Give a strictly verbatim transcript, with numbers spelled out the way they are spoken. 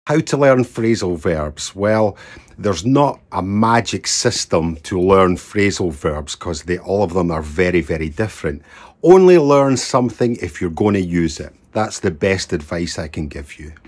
How to learn phrasal verbs? Well, there's not a magic system to learn phrasal verbs because they all of them are very, very different. Only learn something if you're going to use it. That's the best advice I can give you.